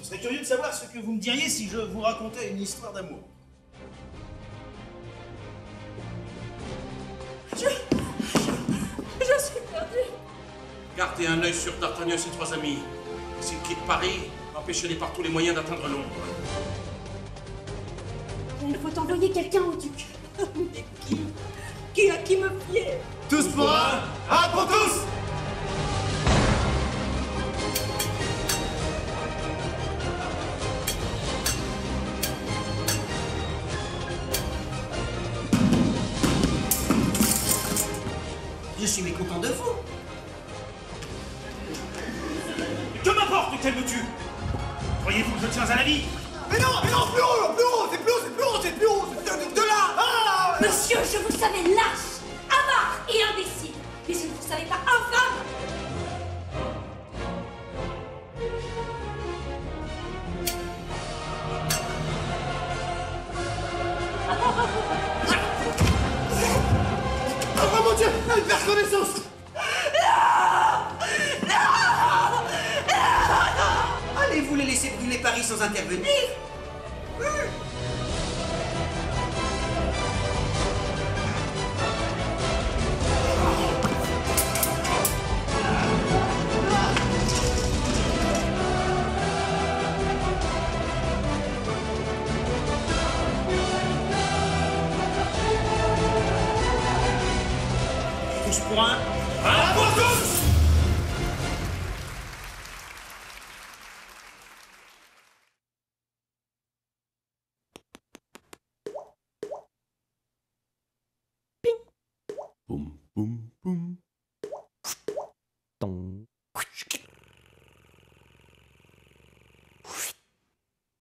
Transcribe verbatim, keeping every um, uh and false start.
serais curieux de savoir ce que vous me diriez si je vous racontais une histoire d'amour. Je... je... je suis perdue. Gardez un œil sur D'Artagnan et ses trois amis. S'ils quittent Paris, empêchez-les par tous les moyens d'atteindre Londres. Il faut envoyer quelqu'un au duc. Mais qui? Qui à qui me fier? Tous pour un, un pour tous! Je suis mécontent de vous. Que m'importe qu'elle me tue? Croyez-vous que je tiens à la vie? Mais non, mais non, plus haut, plus haut, c'est plus haut, c'est plus haut, c'est plus haut, c'est de, de là. Ah, Monsieur, je vous savais lâche, avare et imbécile, mais je ne vous savais pas infâme. Oh mon Dieu, elle perd connaissance. Allez-vous les laisser brûler Paris sans intervenir? Tous pour un,